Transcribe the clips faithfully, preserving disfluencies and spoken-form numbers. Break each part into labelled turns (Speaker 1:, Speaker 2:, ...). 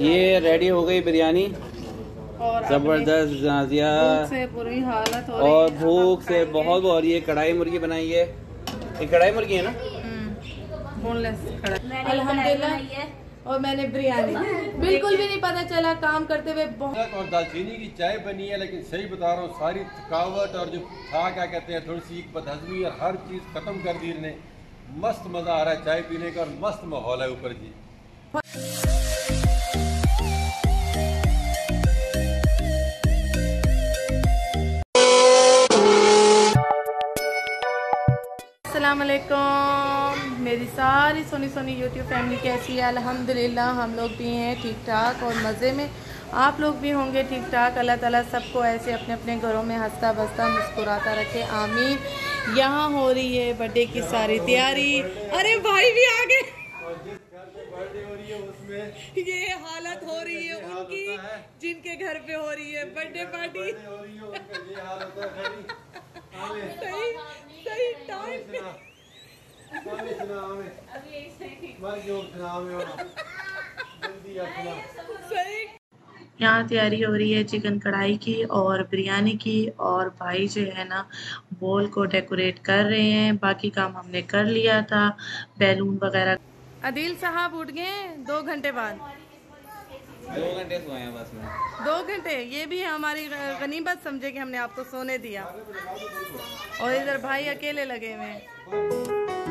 Speaker 1: ये रेडी हो गई बिरयानी
Speaker 2: और
Speaker 1: जबरदस्त नाजिया
Speaker 2: से पूरी हालत हो रही
Speaker 1: और
Speaker 2: है।
Speaker 1: भूख से बहुत हो रही है। कढ़ाई मुर्गी बनाई है, ये कढ़ाई मुर्गी है ना,
Speaker 2: बोनलेस कढ़ाई अल्हम्दुलिल्लाह। और मैंने बिरयानी बिल्कुल भी नहीं पता चला काम करते हुए बहुत।
Speaker 3: और दालचीनी की चाय बनी है, लेकिन सही बता रहा हूँ सारी थकावट और जो था क्या कहते हैं थोड़ी सी बदहजमी और हर चीज़ खत्म कर दी ने। मस्त मज़ा आ रहा है चाय पीने का और मस्त माहौल है ऊपर जी।
Speaker 2: अस्सलाम वालेकुम, मेरी सारी सोनी सोनी यूट्यूब फैमिली कैसी है? अल्हम्दुलिल्लाह हम लोग भी हैं ठीक ठाक और मज़े में। आप लोग भी होंगे ठीक ठाक। अल्लाह ताला सबको ऐसे अपने अपने घरों में हंसता बसता मुस्कुराता रखे, आमीन। यहाँ हो रही है बर्थडे की सारी तैयारी। अरे भाई भी आ गए। ये हालत हो रही है उनकी जिनके घर पे हो रही है बर्थडे पार्टी। सही सही टाइम पे यहाँ तैयारी हो रही है चिकन कढ़ाई की और बिरयानी की। और भाई जो है ना बॉल को डेकोरेट कर रहे हैं। बाकी काम हमने कर लिया था, बैलून वगैरह। अदील साहब उठ गए दो घंटे बाद।
Speaker 1: दो घंटे सोए हैं बस में।
Speaker 2: दो घंटे ये भी हमारी गनीमत समझे कि हमने आपको सोने दिया। और इधर भाई अकेले लगे हुए हैं।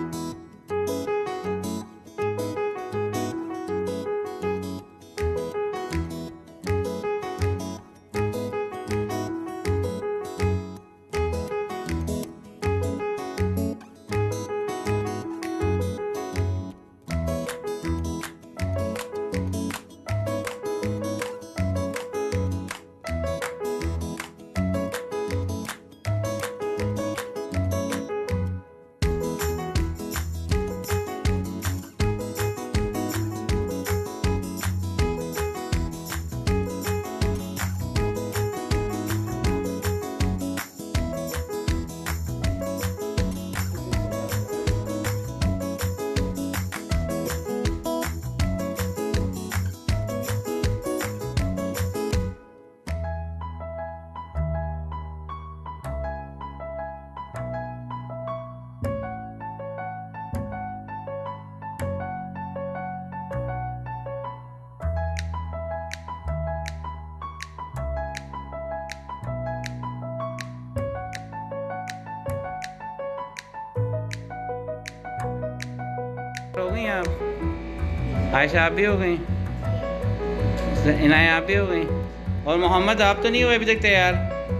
Speaker 1: हो गई आप? आयशा आप भी हो गई? इनाया आप भी हो गई? और मोहम्मद आप तो नहीं हुए अभी तक तैयार?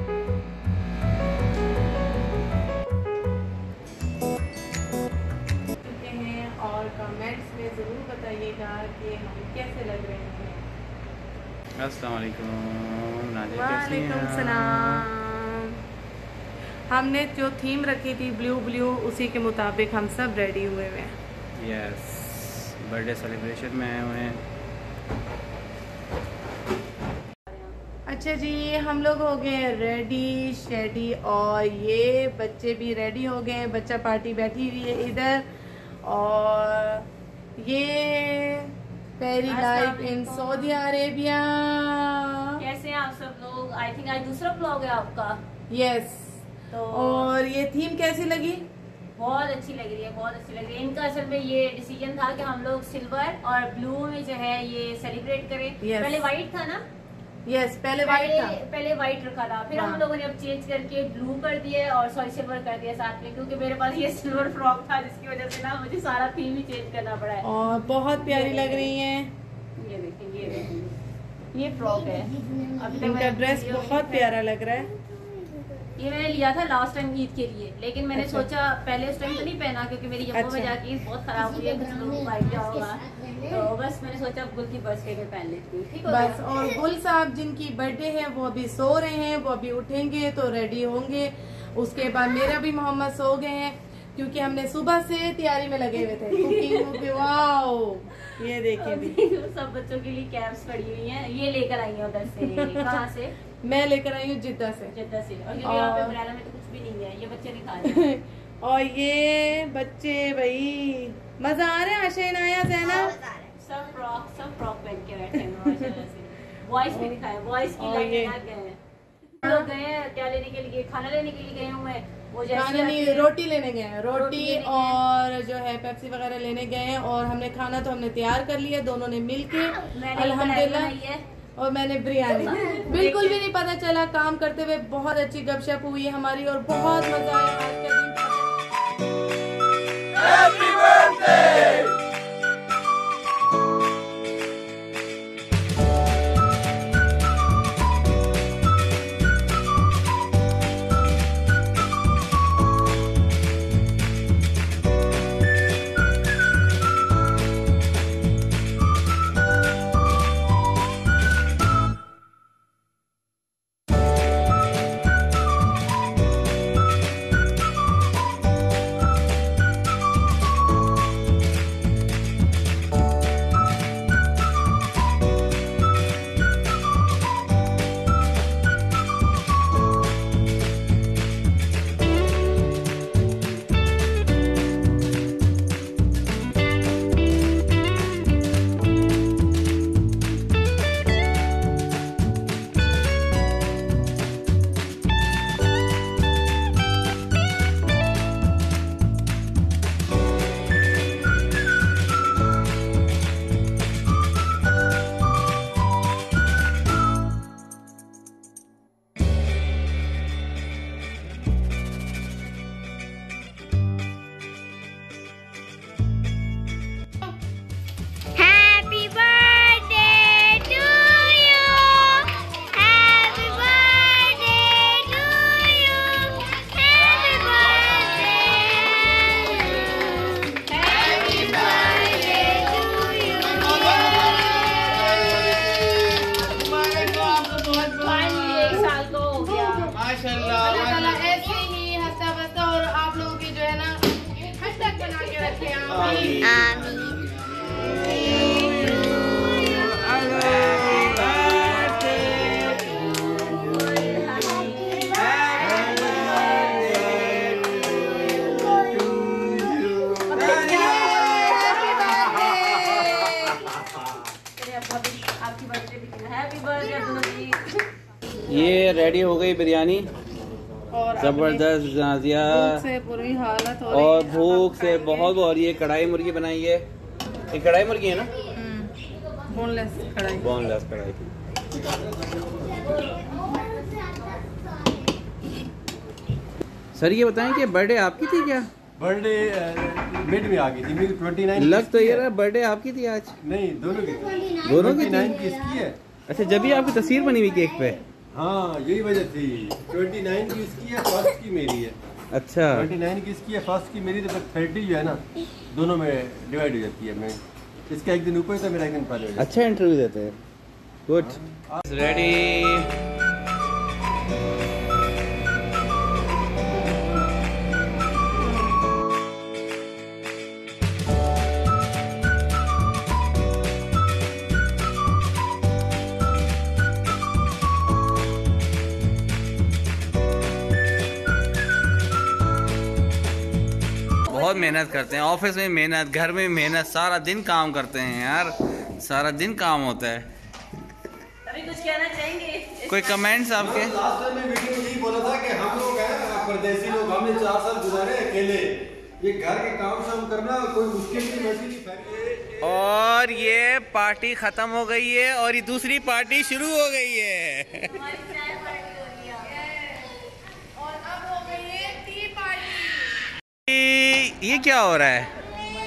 Speaker 2: और कमेंट्स में ज़रूर बताइएगा कि हम कैसे लग रहे हैं।
Speaker 1: अस्सलाम वालेकुम।
Speaker 2: वालेकुम सलाम। हमने जो थीम रखी थी ब्लू ब्लू, उसी के मुताबिक हम सब रेडी हुए हुए हैं।
Speaker 1: यस, बर्थडे सेलिब्रेशन में आए हुए हैं।
Speaker 2: अच्छा जी, हम लोग हो गए रेडी शेडी और ये बच्चे भी रेडी हो गए। बच्चा पार्टी बैठी हुई है इधर। और ये ferry life in Saudi Arabia.
Speaker 4: कैसे हैं आप सब लोग? आई थिंक आज दूसरा ब्लॉग है आपका।
Speaker 2: यस।
Speaker 4: तो
Speaker 2: और ये थीम कैसी लगी?
Speaker 4: बहुत अच्छी लग रही है, बहुत अच्छी लग रही है। इनका असल में ये डिसीजन था कि हम लोग सिल्वर और ब्लू में जो है ये सेलिब्रेट करें।
Speaker 2: yes.
Speaker 4: पहले व्हाइट था ना?
Speaker 2: यस, पहले व्हाइट था।
Speaker 4: पहले व्हाइट रखा था, फिर हाँ. हम लोगों ने अब चेंज करके ब्लू कर दिया और सॉरी सिल्वर कर दिया साथ में, क्योंकि मेरे पास ये सिल्वर फ्रॉक था जिसकी वजह से ना मुझे सारा थीम ही चेंज करना पड़ा है।
Speaker 2: और बहुत प्यारी लग रही है।
Speaker 4: ये देखिए, ये देखिए, ये फ्रॉक है।
Speaker 2: अभी इनका ड्रेस बहुत प्यारा लग रहा है।
Speaker 4: ये मैंने लिया था लास्ट टाइम ईद के लिए, लेकिन मैंने
Speaker 2: अच्छा।
Speaker 4: सोचा पहले उस टाइम तो नहीं पहना क्योंकि मेरी जम्मू में जाके ईद बहुत खराब हुई है, कुछ लोगों को आइडिया होगा। तो बस मैंने सोचा गुल की बर्थडे में पहन लेती हूँ, ठीक हो
Speaker 2: बस। और गुल साहब जिनकी बर्थडे है वो अभी सो रहे हैं, वो अभी उठेंगे तो रेडी होंगे। उसके बाद मेरा भी मोहम्मद सो गए हैं क्योंकि हमने सुबह से तैयारी में लगे हुए थे कुकिंग। वाओ, ये देखिए भी
Speaker 4: सब बच्चों के लिए कैप्स पड़ी हुई हैं। ये लेकर आई है उधर से। कहाँ से?
Speaker 2: मैं लेकर आई हूँ जिद्दा से।
Speaker 4: जिद्दा से। और क्योंकि यहाँ पे बरेला में तो कुछ भी नहीं है, ये बच्चे नहीं खा रहे।
Speaker 2: और ये बच्चे भाई मजा आ रहा है। आशा इनाया ज़ैनब
Speaker 4: सब फ्रॉक सब फ्रॉक पहन के बैठे हैं माशाल्लाह से। वॉइस भी दिखाया, वॉइस की लाइन लगा गए हैं। लोग गए हैं क्या लेने के लिए, खाना लेने के लिए गए हुए हैं। वो जैसे
Speaker 2: नहीं, रोटी लेने गए हैं, रोटी और जो है पेप्सी वगैरह लेने गए हैं। और हमने खाना तो हमने तैयार कर लिया दोनों ने मिलके अल्हम्दुलिल्लाह। और मैंने बिरयानी, बिल्कुल भी नहीं पता चला, काम करते हुए बहुत अच्छी गपशप हुई हमारी और बहुत मजा आया आज का दिन। Happy birthday. ऐसे ही हंसता बसता और आप लोगों की जो है ना हंसता बना के रखे। आमीन।
Speaker 1: ये रेडी हो गई बिरयानी
Speaker 2: और
Speaker 1: जबरदस्त नाजिया
Speaker 2: से पूरी हालत हो रही
Speaker 1: और
Speaker 2: है।
Speaker 1: भूख से बहुत और ये कढ़ाई मुर्गी बनाई है। ये कढ़ाई मुर्गी है ना,
Speaker 2: बोनलेस कढ़ाई।
Speaker 1: बोनलेस कढ़ाई। सर ये बताएं कि बर्थडे आपकी थी क्या?
Speaker 3: बर्थडे मिड में आ गई थी मेरी ट्वेंटी नाइन।
Speaker 1: लग तो ये रहा बर्थडे आपकी थी आज।
Speaker 3: नहीं, दोनों की थी।
Speaker 1: दोनों की
Speaker 3: नाइन
Speaker 1: थी?
Speaker 3: की इसकी है।
Speaker 1: अच्छा, जब भी आपकी तस्वीर बनी हुई केक पे।
Speaker 3: हाँ, यही वजह थी। ट्वेंटी नाइन की इसकी है, फर्स्ट की मेरी है।
Speaker 1: अच्छा,
Speaker 3: ट्वेंटी नाइन की इसकी है, फर्स्ट की मेरी। तो फिर थर्टी जो है ना, दोनों में डिवाइड हो जाती है। मैं इसका एक दिन ऊपर था, मेरा एक दिन पहले हो जाता है।
Speaker 1: अच्छा इंटरव्यू देते हैं। गुड। रेडी। बहुत मेहनत करते हैं, ऑफिस में मेहनत, घर में मेहनत, सारा दिन काम करते हैं यार, सारा दिन काम होता है।
Speaker 4: अभी कुछ कहना चाहेंगे?
Speaker 1: कोई कमेंट्स आपके?
Speaker 3: लास्ट टाइम मैं वीडियो में यही बोला था कि हम लोग हैं परदेसी लोग, हमने चार साल गुजारे अकेले। ये घर के काम शाम करना कोई मुश्किल नहीं, वैसी नहीं।
Speaker 1: और ये पार्टी खत्म हो गई है और ये दूसरी पार्टी शुरू हो गई है।
Speaker 2: और अब हो गई है टी पार्टी।
Speaker 1: ये क्या हो रहा है?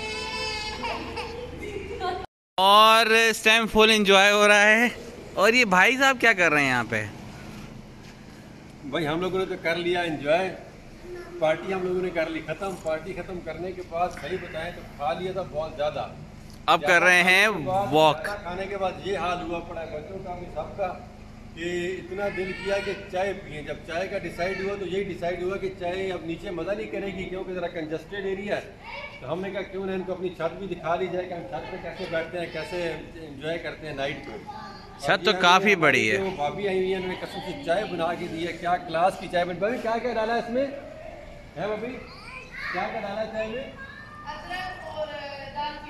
Speaker 1: और इस टाइम फुल एंजॉय हो रहा है। और ये भाई साहब क्या कर रहे हैं यहाँ पे?
Speaker 3: भाई हम लोगों ने तो कर लिया एंजॉय, पार्टी हम लोगों ने कर ली खत्म। पार्टी खत्म करने के बाद सही बताएं तो खा लिया था बहुत ज्यादा।
Speaker 1: अब कर रहे हैं वॉक।
Speaker 3: खाने के बाद ये हाल हुआ पड़ा है बच्चों का भी सबका कि इतना दिल किया कि चाय पिए। जब चाय का डिसाइड हुआ तो यही डिसाइड हुआ कि चाय अब नीचे मज़ा नहीं करेगी क्योंकि ज़रा कंजस्टेड एरिया है। तो हमने कहा क्यों ना इनको अपनी छत भी दिखा दी जाए कि हम छत पे कैसे बैठते हैं, कैसे एंजॉय करते हैं नाइट को।
Speaker 1: छत तो काफ़ी बड़ी है।
Speaker 3: वो भाभी आई हुई है, उन्होंने कसम से चाय बना के दी है। क्या क्लास की चाय बनी। भाभी क्या क्या डाला है इसमें है? भाभी क्या क्या डाला है चाय में?
Speaker 2: अदरक और दालचीनी।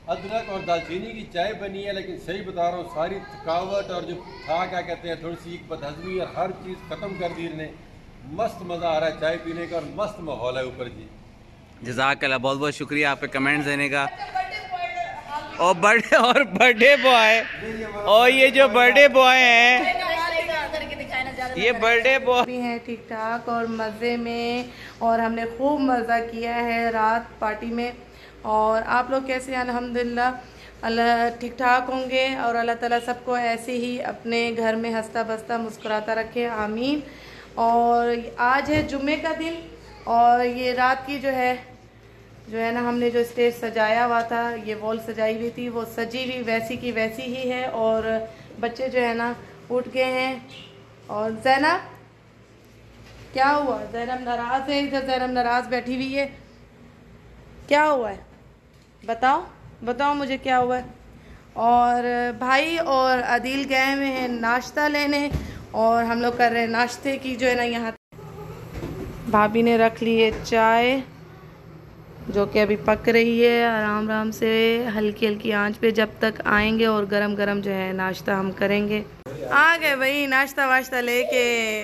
Speaker 3: अदरक और दालचीनी की चाय बनी है, लेकिन सही बता रहा हूँ सारी थकावट और जो था क्या कहते हैं थोड़ी सी एक बदहजमी और हर चीज़ ख़त्म कर दी इन्हें। मस्त मज़ा आ रहा है चाय पीने का और मस्त माहौल है ऊपर जी।
Speaker 1: जज़ाकल्लाह, बहुत बहुत शुक्रिया आप पे कमेंट्स देने का। और बर्थडे और बर्थडे बॉय और ये जो बर्थडे बॉय हैं, ये बर्थडे बॉय
Speaker 2: भी हैं ठीक ठाक और मज़े में, और हमने खूब मज़ा किया है रात पार्टी में। और आप लोग कैसे हैं? अल्हम्दुलिल्लाह अल्लाह ठीक ठाक होंगे और अल्लाह ताला सबको ऐसे ही अपने घर में हंसता बसता मुस्कुराता रखे, आमीन। और आज है जुम्मे का दिन और ये रात की जो है जो है ना हमने जो स्टेज सजाया हुआ था, ये वॉल सजाई हुई थी, वो सजी हुई वैसी की वैसी ही है। और बच्चे जो है ना उठ गए हैं। और ज़ैनब क्या हुआ? ज़ैनब नाराज़ है, इधर ज़ैनब नाराज़ बैठी हुई है। क्या हुआ है बताओ बताओ मुझे क्या हुआ है। और भाई और अदील गए हुए हैं नाश्ता लेने और हम लोग कर रहे हैं नाश्ते की जो है ना यहाँ भाभी ने रख ली है चाय जो कि अभी पक रही है आराम आराम से हल्की हल्की आंच पे, जब तक आएंगे और गरम गरम जो है नाश्ता हम करेंगे। आ गए भाई नाश्ता वाश्ता लेके।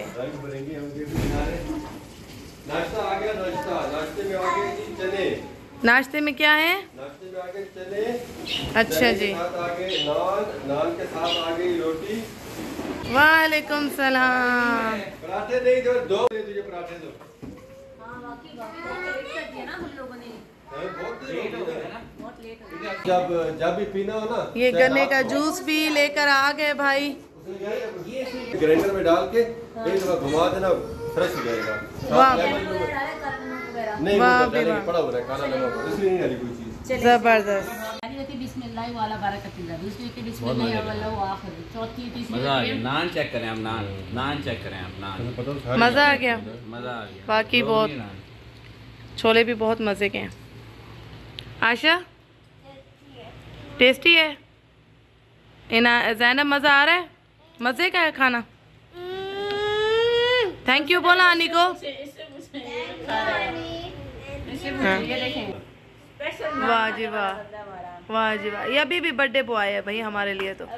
Speaker 3: नाश्ता आ गया, नाश्ता नाश्ते में आ गए जी चने।
Speaker 2: नाश्ते में क्या है?
Speaker 3: नाश्ते में आ गए चने।
Speaker 2: अच्छा
Speaker 3: चने
Speaker 2: जी।
Speaker 3: के साथ आ गए नान, नान के साथ आ गई रोटी।
Speaker 2: वालेकुम सलाम।
Speaker 3: पराठे नहीं दो, दो तुझे पराठे दो।
Speaker 4: हाँ वाकई बहुत लेट कर दिया ना हम लोगों ने,
Speaker 3: बहुत लेट हो गया ना।
Speaker 4: बहुत लेट हो गया।
Speaker 3: जब जब भी पीना हो ना,
Speaker 2: ये गन्ने का जूस भी लेकर आ गए भाई।
Speaker 3: ग्राइंडर में डाल के एक दफा घुमा देना, फ्रेश हो जाएगा।
Speaker 2: वाह।
Speaker 3: नहीं
Speaker 2: वाह
Speaker 3: वो
Speaker 2: बे वाह।
Speaker 3: पड़ा हुआ है काला नमक, इसलिए नहीं डाली कोई चीज।
Speaker 2: जबरदस्त।
Speaker 4: बिस्मिल्लाह वाला बरकतुल्लाह, दूसरी की बिस्मिल्लाह वल्लाहु आखिर, चौथी तीसरी
Speaker 1: मज़ा आ गया। नान चेक करें आप, नान नान चेक करें आप, नान
Speaker 2: मज़ा आ गया
Speaker 1: मज़ा आ गया
Speaker 2: बाकी बहुत। छोले भी बहुत मज़े के हैं। आशा टेस्टी है। इना ज़ैनब मज़ा आ रहा है? मज़े का है खाना? थैंक यू बोला आनी को। हाँ। वाह जी वाह, वाह जी वाह। ये अभी भी बर्थडे बॉय है भाई हमारे लिए तो।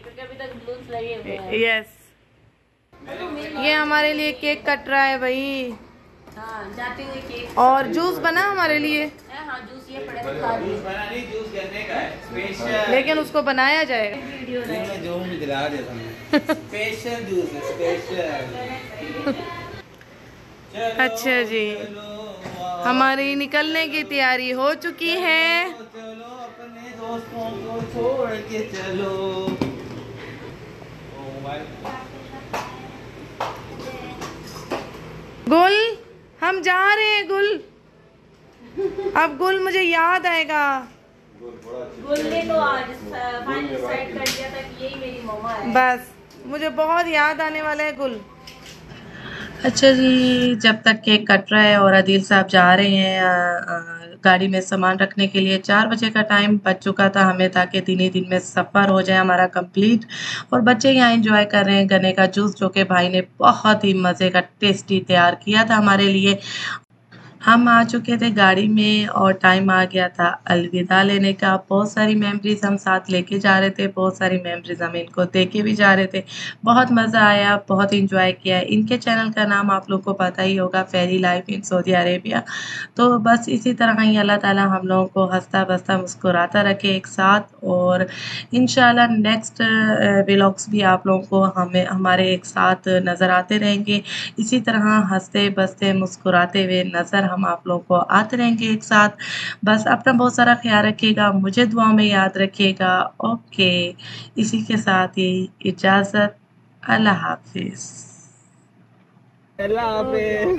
Speaker 2: यस, ये हमारे लिए केक कट रहा है भाई।
Speaker 4: हाँ, जाते हुए केक
Speaker 2: और जूस बना हमारे लिए।
Speaker 4: हाँ जूस ये पड़े थे खा लिए।
Speaker 1: बना नहीं, जूस गन्ने का है स्पेशल,
Speaker 2: लेकिन उसको बनाया जाएगा।
Speaker 1: जो भी दिला दिया तुमने, स्पेशल जूस है स्पेशल।
Speaker 2: अच्छा जी, हमारी निकलने की तैयारी हो चुकी है।
Speaker 1: चलो अपने दोस्तों को छोड़ के चलो।
Speaker 2: गुल हम जा रहे हैं गुल। अब गुल मुझे याद आएगा।
Speaker 4: गुल ने तो आज फाइनल डिसाइड कर दिया था कि यही मेरी मम्मा है।
Speaker 2: बस मुझे बहुत याद आने वाला है गुल। अच्छा जी, जब तक केक कट रहा है और अदील साहब जा रहे हैं आ, आ, गाड़ी में सामान रखने के लिए, चार बजे का टाइम बच चुका था हमें, ताकि दिन ही दिन में सफ़र हो जाए हमारा कंप्लीट। और बच्चे यहाँ एंजॉय कर रहे हैं गन्ने का जूस जो कि भाई ने बहुत ही मज़े का टेस्टी तैयार किया था हमारे लिए। हम आ चुके थे गाड़ी में और टाइम आ गया था अलविदा लेने का। बहुत सारी मेमोरीज हम साथ लेके जा रहे थे, बहुत सारी मेमोरीज हम इनको दे के भी जा रहे थे। बहुत मज़ा आया, बहुत इंजॉय किया। इनके चैनल का नाम आप लोग को पता ही होगा, ferry life in Saudi Arabia. तो बस इसी तरह ही अल्लाह ताला हम लोगों को हंसता बसता मुस्कुराता रखे एक साथ। और इंशाल्लाह नेक्स्ट व्लॉग्स भी आप लोगों को हमें हमारे एक साथ नज़र आते रहेंगे। इसी तरह हंसते बसते मुस्कुराते हुए नज़र हम आप लोगों को आते रहेंगे एक साथ। बस अपना बहुत सारा ख्याल रखिएगा, मुझे दुआ में याद रखिएगा। ओके, इसी के साथ ही इजाज़त। अल्लाह हाफिज़।
Speaker 1: अल्लाह हाफिज़।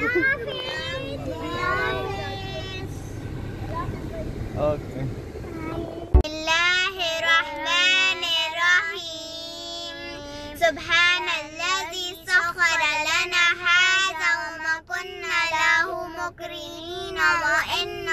Speaker 1: ओके।
Speaker 5: सुब्हानल्लज़ी सख़्ख़र लना हाज़ा व मा कुन्ना लहू मुक़रिनीन व